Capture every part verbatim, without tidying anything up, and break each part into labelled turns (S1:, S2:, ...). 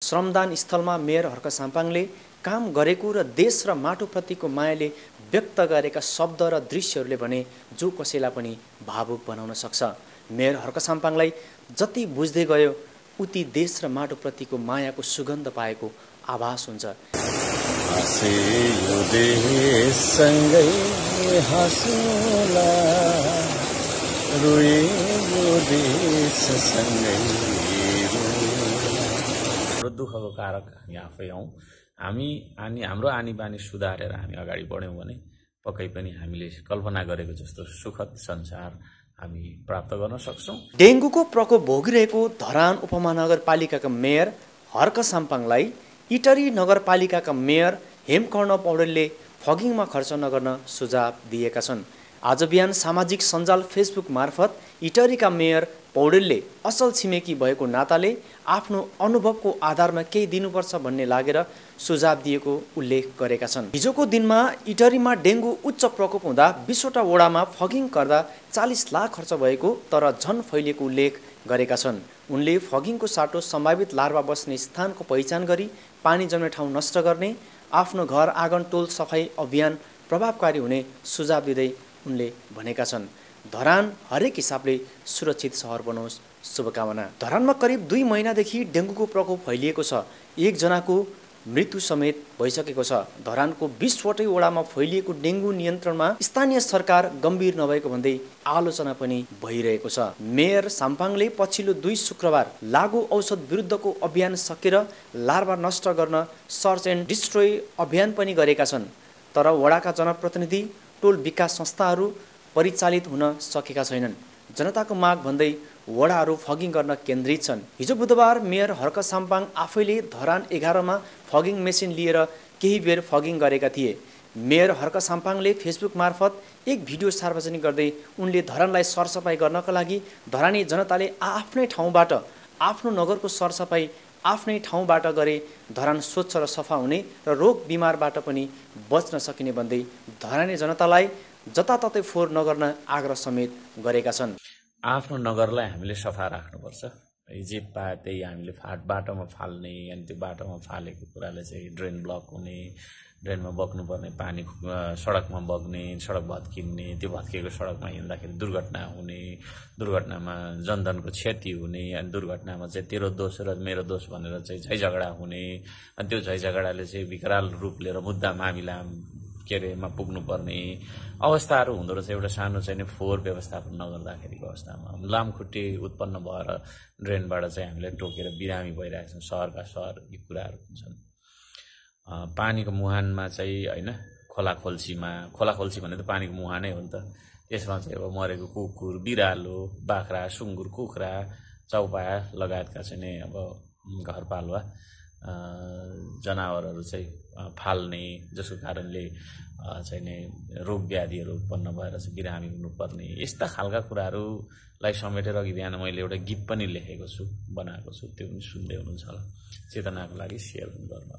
S1: श्रमदान स्थलमा मेयर हर्क साम्पाङले काम गरेको र देश र माटोप्रतिको मायाले व्यक्त गरेका शब्द र दृश्यहरूले भने जो कसैलाई पनि भावुक बनाउन सक्छ। मेयर हर्क साम्पाङलाई जति बुझ्दै गयो उति देश र माटोप्रतिको मायाको सुगन्ध पाएको आभास हुन्छ।
S2: दुःखको कारक हामी आफै हौँ। हामी अनि हाम्रो आनी बानी सुधारेर हामी अगाडि बढ्यौँ भने पक्कै पनि हामीले कल्पना गरेको जस्तो सुखद संसार हामी प्राप्त गर्न सक्छौँ।
S1: डेङ्गुको प्रकोप भोगिरहेको धरान उपमहानगरपालिकाका मेयर हर्क साम्पाङलाई इटरी नगरपालिकाका मेयर हेमकर्ण पौडेलले फगिङमा खर्च नगर्न सुझाव दिएका छन्। आज बिहान सामाजिक सञ्जाल फेसबुक मार्फत इटरीका मेयर पौडेलले असल छिमेकी भएको नाताले आफ्नो अनुभवको आधारमा केही दिनुपर्छ भन्ने लागेर सुझाव दिएको उल्लेख गरेका छन्। हिजोको दिनमा इटरीमा डेङ्गु उच्च प्रकोप हुँदा बिसवटा वडामा फगिङ गर्दा चालिस लाख खर्च भएको तर झन फैलिएको उल्लेख गरेका छन्। उनले फगिङको साटो सम्भावित लार्वा बस्ने स्थानको पहिचान गरी पानी जम्ने ठाउँ नष्ट गर्ने, आफ्नो घर आँगन टोल सफाई अभियान प्रभावकारी हुने सुझाव दिँदै उनले भनेका छन्। धरान हरेक हिसाबले सुरक्षित सहर बनोस्, शुभकामना। धरानमा करिब दुई महिनादेखि डेङ्गुको प्रकोप फैलिएको छ। एकजनाको मृत्यु समेत भइसकेको छ। धरानको बिसवटै वडामा फैलिएको डेङ्गु नियन्त्रणमा स्थानीय सरकार गम्भीर नभएको भन्दै आलोचना पनि भइरहेको छ। मेयर साम्पाङले पछिल्लो दुई शुक्रबार लागु औषध विरुद्धको अभियान सकेर लार्वा नष्ट गर्न सर्च एन्ड डिस्ट्रोय अभियान पनि गरेका छन्। तर वडाका जनप्रतिनिधि टोल विकास संस्थाहरू परिचालित हुन सकेका छैनन्। जनताको माग भन्दै वडाहरू फगिङ गर्न केन्द्रित छन्। हिजो बुधबार मेयर हर्क साम्पाङ आफैले धरान एघारमा फगिङ मेसिन लिएर केही बेर फगिङ गरेका थिए। मेयर हर्क साम्पाङले फेसबुक मार्फत एक भिडियो सार्वजनिक गर्दै उनले धरानलाई सरसफाई गर्नका लागि धरानी जनताले आफ्नै ठाउँबाट आफ्नो नगरको सरसफाई आफ्नै ठाउँबाट गरे धरान स्वच्छ र सफा हुने र रोग बिमारबाट पनि बच्न सकिने भन्दै धरानी जनतालाई जताततै फोहोर नगर्न आग्रह समेत गरेका छन्।
S2: आफ्नो नगरलाई हामीले सफा राख्नुपर्छ। जे पाए त्यही हामीले फाट बाटोमा फाल्ने अनि त्यो बाटोमा फालेको कुराले चाहिँ ड्रेन ब्लक हुने, ड्रेनमा बग्नुपर्ने पानी सडकमा बग्ने, सडक भत्किने, त्यो भत्किएको सडकमा हिँड्दाखेरि दुर्घटना हुने, दुर्घटनामा जनधनको क्षति हुने, अनि दुर्घटनामा चाहिँ तेरो दोष र मेरो दोष भनेर चाहिँ झै झगडा हुने, अनि त्यो झै झगडाले चाहिँ विकराल रूप लिएर मुद्दा मामिला के अरेमा पुग्नुपर्ने अवस्थाहरू हुँदो रहेछ। एउटा सानो चाहिँ फोहोर व्यवस्थापन नगर्दाखेरिको अवस्थामा लामखुट्टे उत्पन्न भएर ड्रेनबाट चाहिँ हामीले टोकेर बिरामी भइरहेका छौँ। सहरका सहर यी कुराहरू हुन्छन्। पानीको मुहानमा चाहिँ होइन, खोला खोल्सीमा, खोला खोल्सी भने त पानीको मुहानै हो नि त। त्यसमा चाहिँ अब मरेको कुकुर, बिरालो, बाख्रा, सुँगुर, कुखुरा, चौपाया लगायतका चाहिँ नै अब घरपालुवा जनावरहरू चाहिँ फाल्ने, जसको कारणले चाहिँ नै रोग व्याधिहरू उत्पन्न भएर चाहिँ बिरामी हुनुपर्ने, यस्ता खालका कुराहरूलाई समेटेर अघि बिहान मैले एउटा गीत पनि लेखेको छु, बनाएको छु। त्यो पनि सुन्दै हुनुहुन्छ होला। चेतनाको लागि सेयर पनि गर्नु।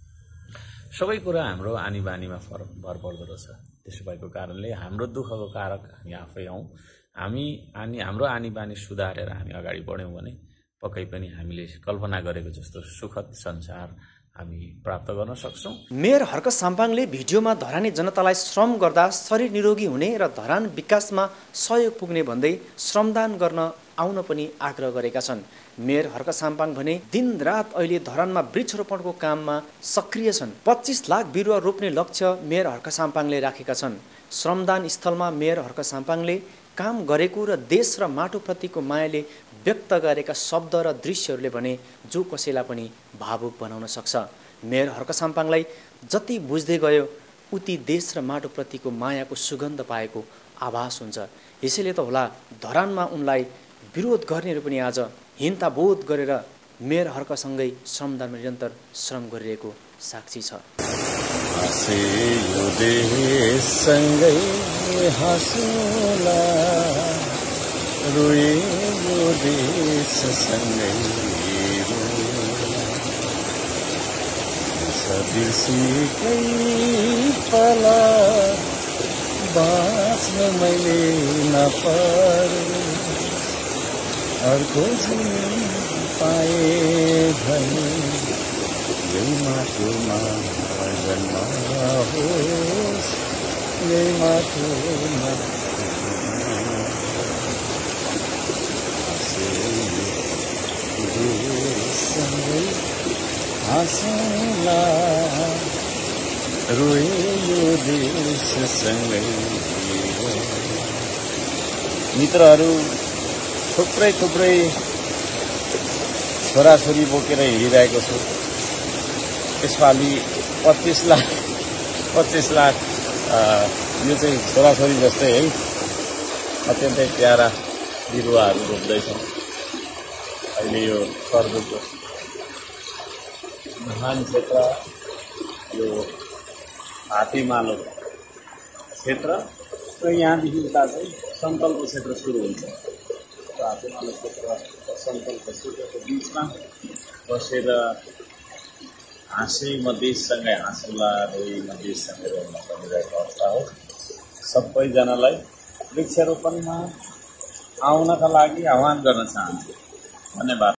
S2: सबै कुरा हाम्रो आनी बानीमा फरक भर पर्दो रहेछ। त्यसो भएको कारणले हाम्रो दुःखको कारक हामी आफै हौँ। हामी अनि हाम्रो आनी बानी सुधारेर हामी अगाडि बढ्यौँ भने पक्कै पनि हामीले कल्पना गरेको जस्तो सुखद संसार हामी प्राप्त गर्न सक्छौँ।
S1: मेयर हर्क साम्पाङले भिडियोमा धरानी जनतालाई श्रम गर्दा शरीर निरोगी हुने र धरान विकासमा सहयोग पुग्ने भन्दै श्रमदान गर्न आउन पनि आग्रह गरेका छन्। मेयर हर्क साम्पाङ भने दिनरात अहिले धरानमा वृक्षरोपणको काममा सक्रिय छन्। पच्चिस लाख बिरुवा रोप्ने लक्ष्य मेयर हर्क साम्पाङले राखेका छन्। श्रमदान स्थलमा मेयर हर्क साम्पाङले काम गरेको र देश र माटोप्रतिको मायाले व्यक्त गरेका शब्द र दृश्यहरूले भने जो कसैलाई पनि भावुक बनाउन सक्छ। मेयर हर्क साम्पाङलाई जति बुझ्दै गयो उति देश र माटोप्रतिको मायाको सुगन्ध पाएको आभास हुन्छ। यसैले त होला धरानमा उनलाई विरोध गर्नेहरू पनि आज हिंता बोध गरेर मेयर हर्कसँगै श्रमदानमा निरन्तर श्रम गरिरहेको साक्षी छ।
S3: बाँच्न मैले नपार
S2: अर्को जीवन पाए भने यही माटोमा जन्म होस्, यही माटोमा सँगै हाँसौँला, रोए यो देशसँगै। मित्रहरू, थुप्रै थुप्रै छोराछोरी बोकेर हिँडिरहेको छु। यसपालि पच्चिस लाख पच्चिस लाख यो चाहिँ छोराछोरी जस्तै है, अत्यन्तै प्यारा बिरुवाहरू रोप्दैछौँ। अहिले यो सर्दोको महान क्षेत्र, यो हात्तीमालो क्षेत्र र यहाँदेखि उता चाहिँ सङ्कल्प क्षेत्र सुरु हुन्छ। हात्तीमालो क्षेत्र सङ्कल्प क्षेत्रको बिचमा बसेर हाँसै म देशसँगै हाँसौँला, रोई म देशसँगै रोउन परिरहेको अवस्था हो। सबैजनालाई वृक्षारोपणमा आउनका लागि आह्वान गर्न चाहन्छु। धन्यवाद।